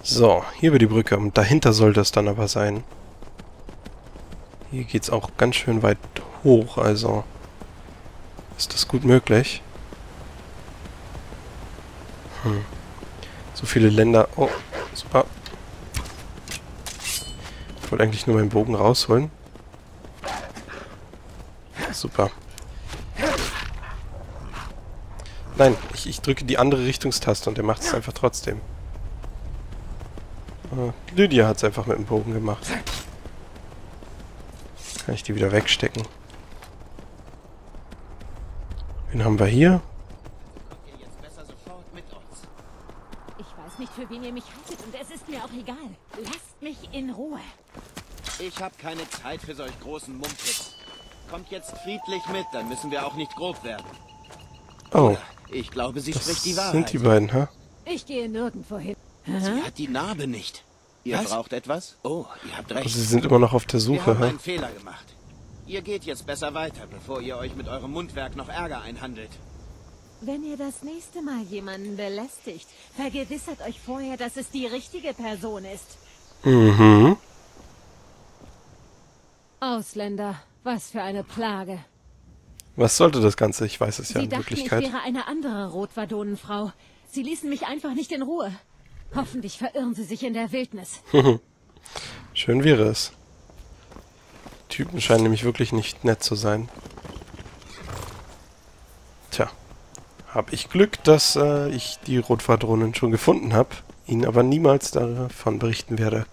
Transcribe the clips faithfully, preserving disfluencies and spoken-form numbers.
So, hier über die Brücke. Und dahinter soll das dann aber sein. Hier geht's auch ganz schön weit hoch, also ist das gut möglich. Hm. So viele Länder... Oh, super. Ich wollte eigentlich nur meinen Bogen rausholen. Super. Nein, ich, ich drücke die andere Richtungstaste und der macht es einfach trotzdem. Äh, Lydia hat es einfach mit dem Bogen gemacht. Kann ich die wieder wegstecken. Wen haben wir hier? Ich weiß nicht, für wen ihr mich haltet und es ist mir auch egal. Lasst mich in Ruhe. Ich habe keine Zeit für solch großen Mumpitz. Kommt jetzt friedlich mit, dann müssen wir auch nicht grob werden. Oh, ich glaube, sie das spricht die Wahrheit. sind die beiden, hä? Ich gehe nirgendwo hin. Sie hat die Narbe nicht. Ihr Was? braucht etwas? Oh, ihr habt recht. Also sie sind immer noch auf der Wir Suche, haben hä? einen Fehler gemacht. Ihr geht jetzt besser weiter, bevor ihr euch mit eurem Mundwerk noch Ärger einhandelt. Wenn ihr das nächste Mal jemanden belästigt, vergewissert euch vorher, dass es die richtige Person ist. Mhm. Ausländer, was für eine Plage. Was sollte das Ganze? Ich weiß es ja Sie in dachten, ich Wirklichkeit. wäre eine andere Rotwadonenfrau. Sie ließen mich einfach nicht in Ruhe. Hoffentlich verirren sie sich in der Wildnis. Schön wäre es. Die Typen scheinen nämlich wirklich nicht nett zu sein. Tja. Habe ich Glück, dass äh, ich die Rotwadronen schon gefunden habe, ihnen aber niemals davon berichten werde.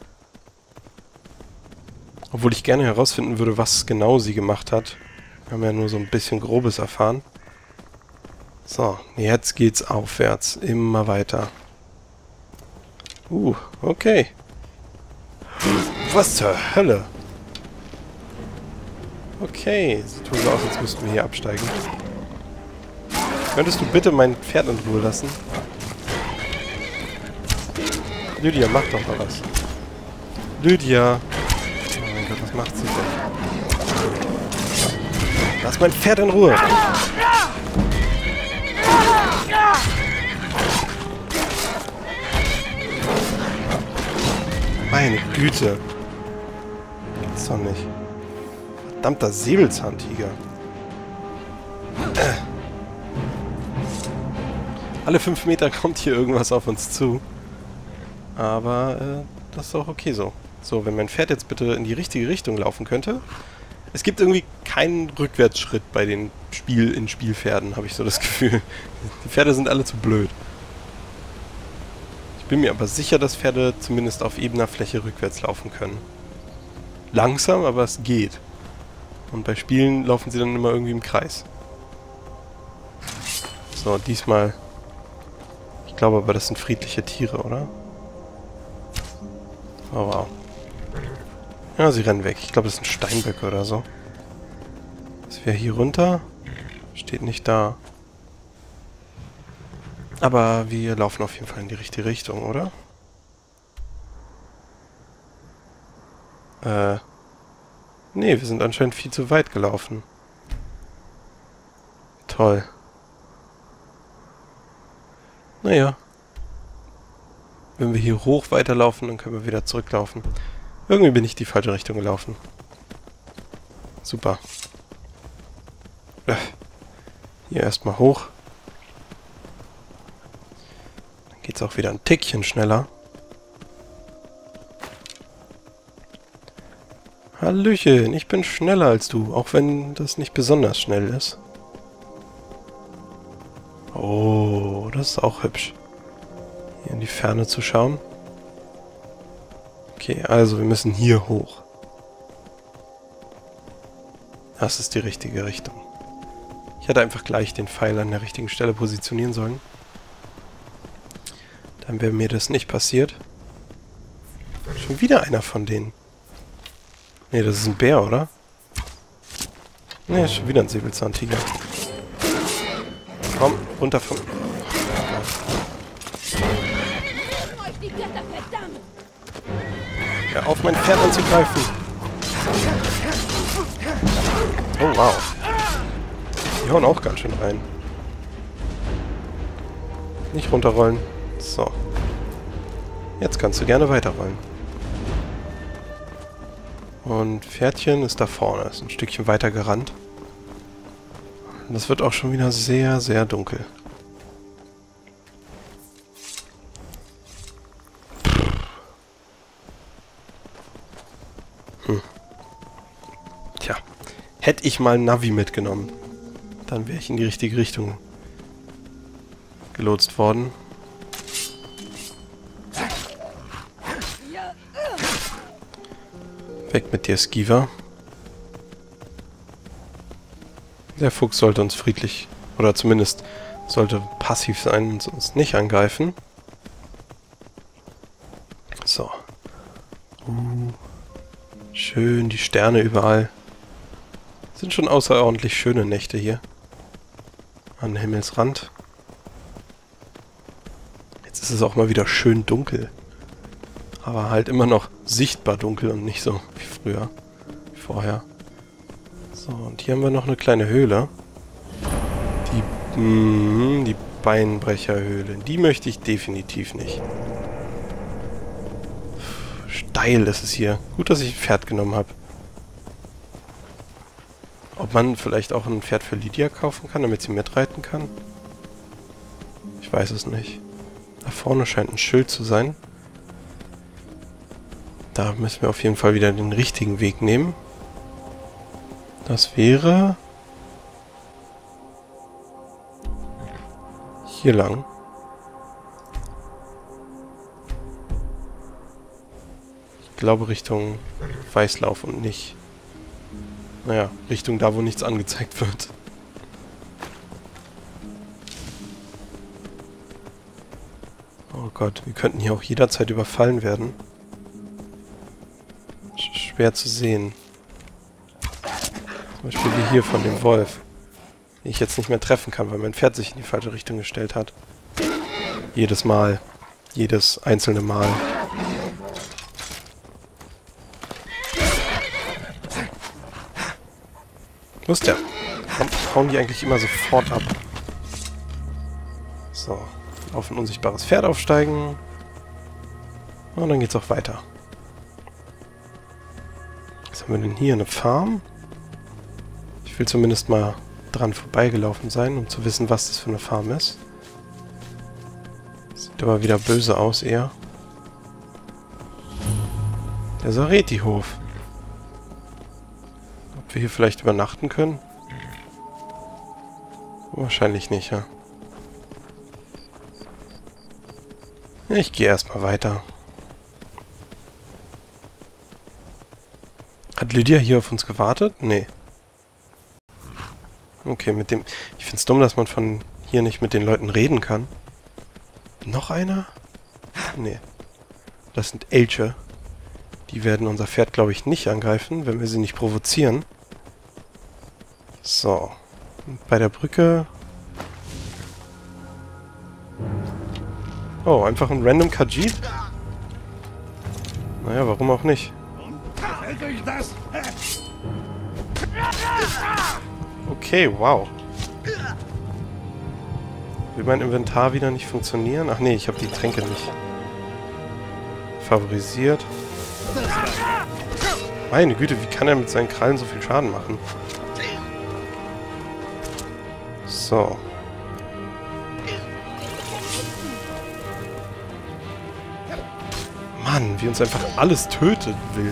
Obwohl ich gerne herausfinden würde, was genau sie gemacht hat. Wir haben ja nur so ein bisschen Grobes erfahren. So, jetzt geht's aufwärts. Immer weiter. Uh, okay. Was zur Hölle? Okay, sieht wohl so aus, als müssten wir hier absteigen. Könntest du bitte mein Pferd in Ruhe lassen? Lydia, mach doch mal was. Lydia! Oh mein Gott, was macht sie denn? Lass mein Pferd in Ruhe! Meine Güte! Gibt's doch nicht. Verdammter Säbelzahntiger. Äh. Alle fünf Meter kommt hier irgendwas auf uns zu. Aber äh, das ist auch okay so. So, wenn mein Pferd jetzt bitte in die richtige Richtung laufen könnte. Es gibt irgendwie keinen Rückwärtsschritt bei den Spiel in Spielpferden, habe ich so das Gefühl. Die Pferde sind alle zu blöd. Ich bin mir aber sicher, dass Pferde zumindest auf ebener Fläche rückwärts laufen können. Langsam, aber es geht. Und bei Spielen laufen sie dann immer irgendwie im Kreis. So, diesmal... Ich glaube aber, das sind friedliche Tiere, oder? Oh, wow. Ja, sie rennen weg. Ich glaube, das sind Steinböcke oder so. Das wäre hier runter. Steht nicht da. Aber wir laufen auf jeden Fall in die richtige Richtung, oder? Äh. Nee, wir sind anscheinend viel zu weit gelaufen. Toll. Naja. Wenn wir hier hoch weiterlaufen, dann können wir wieder zurücklaufen. Irgendwie bin ich die falsche Richtung gelaufen. Super. Hier erstmal hoch. Dann geht's auch wieder ein Tickchen schneller. Hallöchen, ich bin schneller als du, auch wenn das nicht besonders schnell ist. Oh, das ist auch hübsch. Hier in die Ferne zu schauen. Okay, also wir müssen hier hoch. Das ist die richtige Richtung. Ich hätte einfach gleich den Pfeil an der richtigen Stelle positionieren sollen. Dann wäre mir das nicht passiert. Schon wieder einer von denen. Ne, das ist ein Bär, oder? Ne, schon wieder ein Säbelzahntiger. Komm, runter von... Ja, auf mein Pferd anzugreifen. Oh, wow. Die hauen auch ganz schön rein. Nicht runterrollen. So. Jetzt kannst du gerne weiterrollen. Und Pferdchen ist da vorne, ist ein Stückchen weiter gerannt. Und das wird auch schon wieder sehr, sehr dunkel. Hm. Tja, hätte ich mal ein Navi mitgenommen, dann wäre ich in die richtige Richtung gelotst worden. Weg mit dir, Skiver. Der Fuchs sollte uns friedlich, oder zumindest sollte passiv sein und uns nicht angreifen. So. Uh, schön, die Sterne überall. Sind schon außerordentlich schöne Nächte hier. An Himmelsrand. Jetzt ist es auch mal wieder schön dunkel. Aber halt immer noch sichtbar dunkel und nicht so wie früher. Wie vorher. So, und hier haben wir noch eine kleine Höhle. Die, mm, die Beinbrecherhöhle. Die möchte ich definitiv nicht. Steil ist es hier. Gut, dass ich ein Pferd genommen habe. Ob man vielleicht auch ein Pferd für Lydia kaufen kann, damit sie mitreiten kann? Ich weiß es nicht. Da vorne scheint ein Schild zu sein. Da müssen wir auf jeden Fall wieder den richtigen Weg nehmen. Das wäre hier lang. Ich glaube Richtung Weißlauf und nicht... Naja, Richtung da, wo nichts angezeigt wird. Oh Gott, wir könnten hier auch jederzeit überfallen werden. Schwer zu sehen. Zum Beispiel wie hier von dem Wolf. Den ich jetzt nicht mehr treffen kann, weil mein Pferd sich in die falsche Richtung gestellt hat. Jedes Mal. Jedes einzelne Mal. Wo ist der? Warum hauen die eigentlich immer sofort ab? So. Auf ein unsichtbares Pferd aufsteigen. Und dann geht's auch weiter. Was haben wir denn hier? Eine Farm? Ich will zumindest mal dran vorbeigelaufen sein, um zu wissen, was das für eine Farm ist. Sieht aber wieder böse aus, eher. Der Sareti-Hof. Ob wir hier vielleicht übernachten können? Wahrscheinlich nicht, ja. Ich gehe erstmal weiter. Hat Lydia hier auf uns gewartet? Nee. Okay, mit dem... Ich find's dumm, dass man von hier nicht mit den Leuten reden kann. Noch einer? Nee. Das sind Elche. Die werden unser Pferd, glaube ich, nicht angreifen, wenn wir sie nicht provozieren. So. Und bei der Brücke... Oh, einfach ein random Khajiit? Naja, warum auch nicht? Okay, wow. Will mein Inventar wieder nicht funktionieren? Ach nee, ich habe die Tränke nicht favorisiert. Meine Güte, wie kann er mit seinen Krallen so viel Schaden machen? So. Mann, wie uns einfach alles tötet will.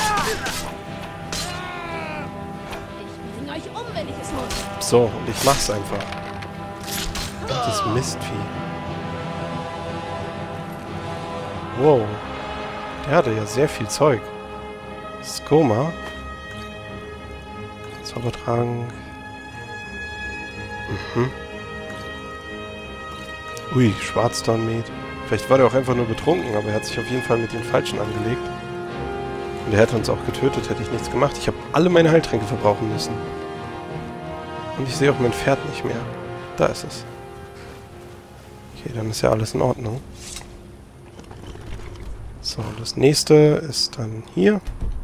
So, und ich mach's einfach. Das Mistvieh. Wow. Der hatte ja sehr viel Zeug. Skoma. Zaubertrank. Mhm. Ui, Schwarzdornmet. Vielleicht war der auch einfach nur betrunken, aber er hat sich auf jeden Fall mit den Falschen angelegt. Und er hätte uns auch getötet, hätte ich nichts gemacht. Ich habe alle meine Heiltränke verbrauchen müssen. Und ich sehe auch mein Pferd nicht mehr. Da ist es. Okay, dann ist ja alles in Ordnung. So, das nächste ist dann hier.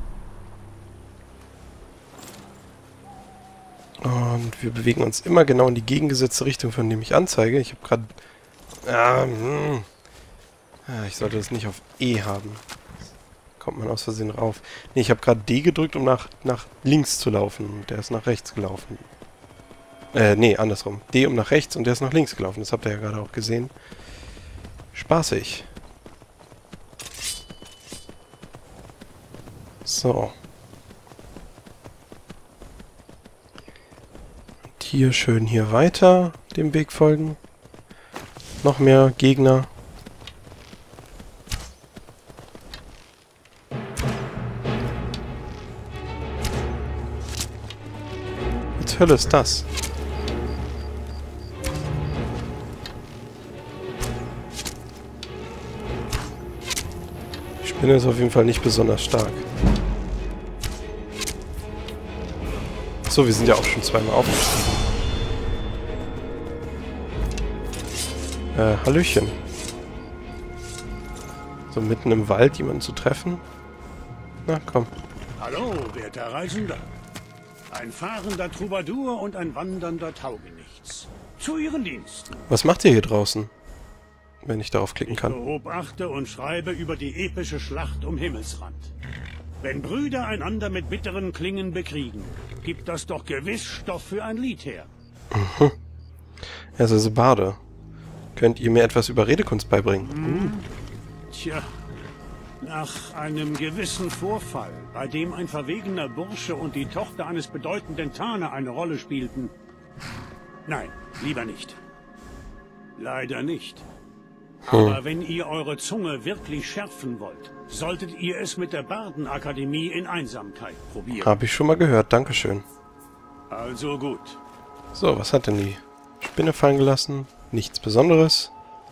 Und wir bewegen uns immer genau in die gegengesetzte Richtung, von dem ich anzeige. Ich habe gerade... Ähm, Ah, ich sollte das nicht auf E haben. Kommt man aus Versehen rauf. Nee, ich habe gerade D gedrückt, um nach, nach links zu laufen. Der ist nach rechts gelaufen. Äh, nee, andersrum. D um nach rechts und der ist nach links gelaufen. Das habt ihr ja gerade auch gesehen. Spaßig. So. Und hier schön hier weiter dem Weg folgen. Noch mehr Gegner. Was zur Hölle ist das? Die Spinne ist auf jeden Fall nicht besonders stark. So, wir sind ja auch schon zweimal aufgestiegen. Äh, Hallöchen. So mitten im Wald jemanden zu treffen? Na, komm. Hallo, werter Reisender. Ein fahrender Troubadour und ein wandernder Taugenichts. Zu Ihren Diensten. Was macht ihr hier draußen? Wenn ich darauf klicken kann. Ich beobachte und schreibe über die epische Schlacht um Himmelsrand. Wenn Brüder einander mit bitteren Klingen bekriegen, gibt das doch gewiss Stoff für ein Lied her. Mhm. Er ist also Barde. Könnt ihr mir etwas über Redekunst beibringen? Hm. Tja, nach einem gewissen Vorfall, bei dem ein verwegener Bursche und die Tochter eines bedeutenden Tane eine Rolle spielten. Nein, lieber nicht. Leider nicht. Hm. Aber wenn ihr eure Zunge wirklich schärfen wollt, solltet ihr es mit der Bardenakademie in Einsamkeit probieren. Habe ich schon mal gehört, dankeschön. Also gut. So, was hat denn die Spinne fallen gelassen? Nichts Besonderes.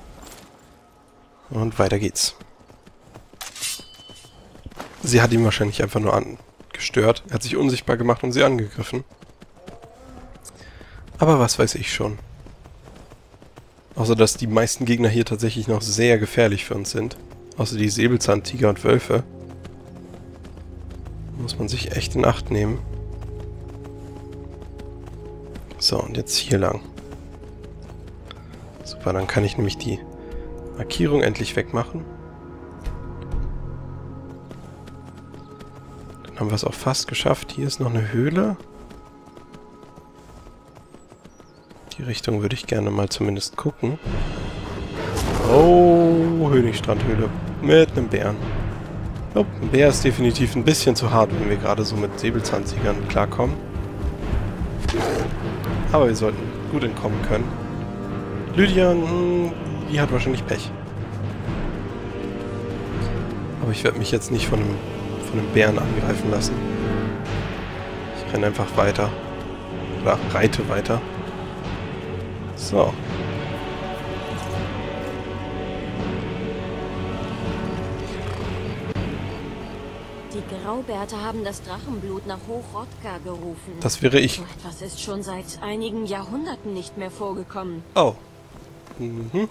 Und weiter geht's. Sie hat ihn wahrscheinlich einfach nur angestört. Er hat sich unsichtbar gemacht und sie angegriffen. Aber was weiß ich schon. Außer, dass die meisten Gegner hier tatsächlich noch sehr gefährlich für uns sind. Außer die Säbelzahntiger und Wölfe. Muss man sich echt in Acht nehmen. So, und jetzt hier lang. Super, dann kann ich nämlich die Markierung endlich wegmachen. Dann haben wir es auch fast geschafft. Hier ist noch eine Höhle. Die Richtung würde ich gerne mal zumindest gucken. Oh, Höhlingstrandhöhle. Mit einem Bären. Oh, ein Bär ist definitiv ein bisschen zu hart, wenn wir gerade so mit Säbelzahntigern klarkommen. Aber wir sollten gut entkommen können. Lydia, die hat wahrscheinlich Pech. Aber ich werde mich jetzt nicht von einem, von einem Bären angreifen lassen. Ich renne einfach weiter. Oder reite weiter. So. Die Graubärte haben das Drachenblut nach Hochrodka gerufen. Das wäre ich. So etwas ist schon seit einigen Jahrhunderten nicht mehr vorgekommen. Oh. Mhm.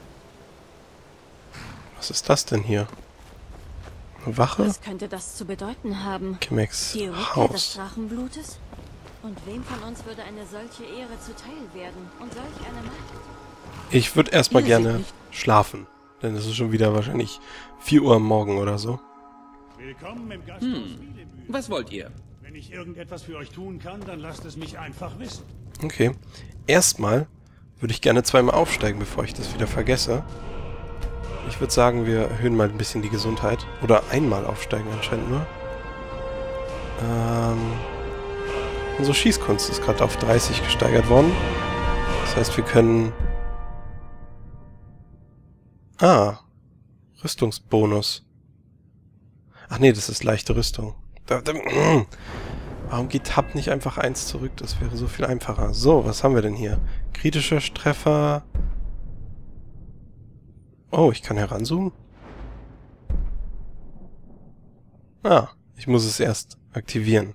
Was ist das denn hier? Eine Wache? Was könnte das zu bedeuten haben? Chemex Die Rückkehr des Haus. Drachenblutes? Und wem von uns würde eine solche Ehre zuteil werden? Und solch eine Macht? Ich würde erstmal Ihr gerne seht nicht- schlafen. Denn es ist schon wieder wahrscheinlich vier Uhr am Morgen oder so. Willkommen im Gasthaus Vielemühl. Was wollt ihr? Wenn ich irgendetwas für euch tun kann, dann lasst es mich einfach wissen. Okay. Erstmal würde ich gerne zweimal aufsteigen, bevor ich das wieder vergesse. Ich würde sagen, wir erhöhen mal ein bisschen die Gesundheit. Oder einmal aufsteigen anscheinend nur. Ähm, unsere Schießkunst ist gerade auf dreißig gesteigert worden. Das heißt, wir können... Ah. Rüstungsbonus. Ach nee, das ist leichte Rüstung. Da, da, warum geht Tab nicht einfach eins zurück? Das wäre so viel einfacher. So, was haben wir denn hier? Kritischer Treffer. Oh, ich kann heranzoomen. Ah, ich muss es erst aktivieren.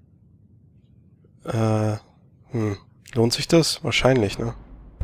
Äh, hm. Lohnt sich das? Wahrscheinlich, ne?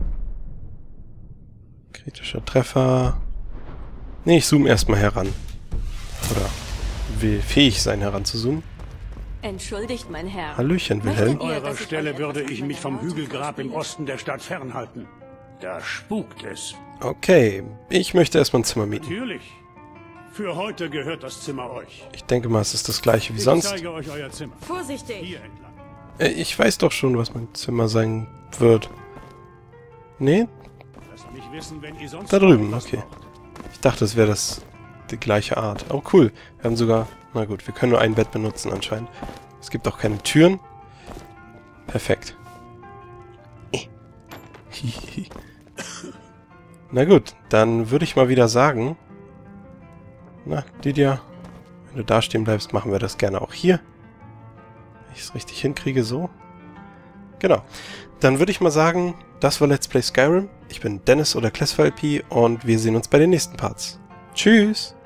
Kritischer Treffer. Nee, ich zoome erstmal heran. Oder will fähig sein, heranzuzoomen. Entschuldigt, mein Herr. Hallöchen, Wilhelm. Möchtet ihr, An eurer dass ich Stelle euch würde etwas ich von mich meiner vom Worte Hügelgrab im vorspiele? Osten der Stadt fernhalten. Da spukt es. Okay, ich möchte erstmal ein Zimmer mieten. Natürlich. Für heute gehört das Zimmer euch. Ich denke mal, es ist das gleiche wie Ich sonst. zeige euch euer Zimmer. Vorsichtig! Hier entlang. Äh, Ich weiß doch schon, was mein Zimmer sein wird. Nee? Lasst mich wissen, wenn ihr sonst Da drüben, noch etwas okay. braucht. Ich dachte, es wäre das die gleiche Art. Oh, cool. Wir haben sogar... Na gut, wir können nur ein Bett benutzen anscheinend. Es gibt auch keine Türen. Perfekt. Na gut, dann würde ich mal wieder sagen... Na, Lydia, wenn du da stehen bleibst, machen wir das gerne auch hier. Wenn ich es richtig hinkriege, so. Genau. Dann würde ich mal sagen, das war Let's Play Skyrim. Ich bin Dennis oder ClassVLP und wir sehen uns bei den nächsten Parts. Tschüss!